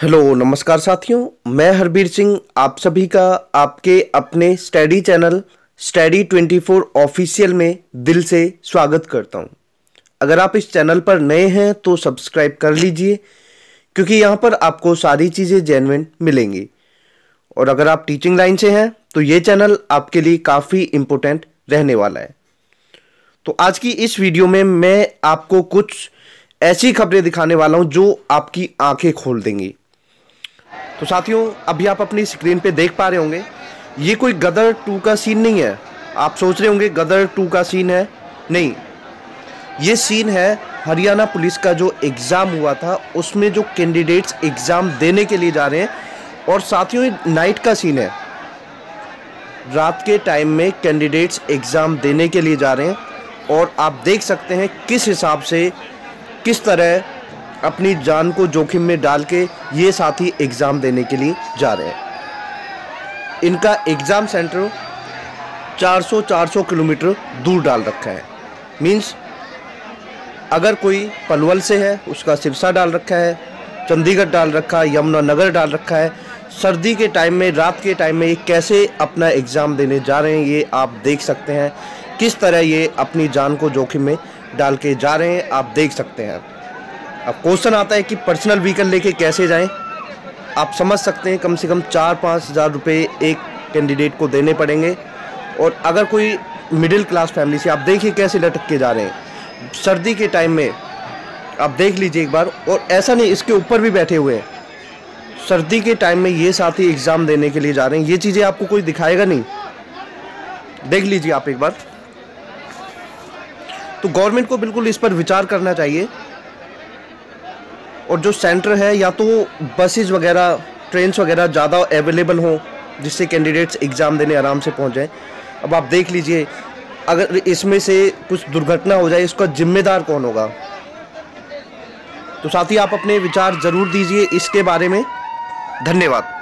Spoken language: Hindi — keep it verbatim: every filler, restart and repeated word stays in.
हेलो नमस्कार साथियों, मैं हरबीर सिंह आप सभी का आपके अपने study channel study twenty four official में दिल से स्वागत करता हूं। अगर आप इस चैनल पर नए हैं तो सब्सक्राइब कर लीजिए, क्योंकि यहां पर आपको सारी चीज़ें जेन्युइन मिलेंगी। और अगर आप टीचिंग लाइन से हैं तो ये चैनल आपके लिए काफ़ी इम्पोर्टेंट रहने वाला है। तो आज की इस वीडियो में मैं आपको कुछ ऐसी खबरें दिखाने वाला हूं जो आपकी आंखें खोल देंगी। तो साथियों, अभी आप अपनी स्क्रीन पे देख पा रहे होंगे, ये कोई गदर टू का सीन नहीं है। आप सोच रहे होंगे गदर टू का सीन है, नहीं, ये सीन है हरियाणा पुलिस का जो एग्ज़ाम हुआ था, उसमें जो कैंडिडेट्स एग्ज़ाम देने के लिए जा रहे हैं। और साथियों, ये नाइट का सीन है, रात के टाइम में कैंडिडेट्स एग्ज़ाम देने के लिए जा रहे हैं। और आप देख सकते हैं किस हिसाब से, किस तरह अपनी जान को जोखिम में डाल के ये साथी एग्ज़ाम देने के लिए जा रहे हैं। इनका एग्ज़ाम सेंटर चार सौ चार सौ किलोमीटर दूर डाल रखा है। मींस अगर कोई पलवल से है उसका सिरसा डाल रखा है, चंडीगढ़ डाल रखा है, यमुनानगर डाल रखा है। सर्दी के टाइम में, रात के टाइम में ये कैसे अपना एग्ज़ाम देने जा रहे हैं, ये आप देख सकते हैं। किस तरह ये अपनी जान को जोखिम में डाल के जा रहे हैं, आप देख सकते हैं। अब क्वेश्चन आता है कि पर्सनल व्हीकल लेके कैसे जाएं। आप समझ सकते हैं कम से कम चार पाँच हज़ार रुपये एक कैंडिडेट को देने पड़ेंगे। और अगर कोई मिडिल क्लास फैमिली से, आप देखिए कैसे लटक के जा रहे हैं सर्दी के टाइम में, आप देख लीजिए एक बार। और ऐसा नहीं, इसके ऊपर भी बैठे हुए हैं। सर्दी के टाइम में ये साथी एग्ज़ाम देने के लिए जा रहे हैं। ये चीज़ें आपको कोई दिखाएगा नहीं, देख लीजिए आप एक बार। तो गवर्नमेंट को बिल्कुल इस पर विचार करना चाहिए। और जो सेंटर है, या तो बसेज वगैरह, ट्रेन्स वगैरह ज़्यादा अवेलेबल हों, जिससे कैंडिडेट्स एग्ज़ाम देने आराम से पहुंच जाएं। अब आप देख लीजिए, अगर इसमें से कुछ दुर्घटना हो जाए, इसका जिम्मेदार कौन होगा। तो साथ ही आप अपने विचार ज़रूर दीजिए इसके बारे में। धन्यवाद।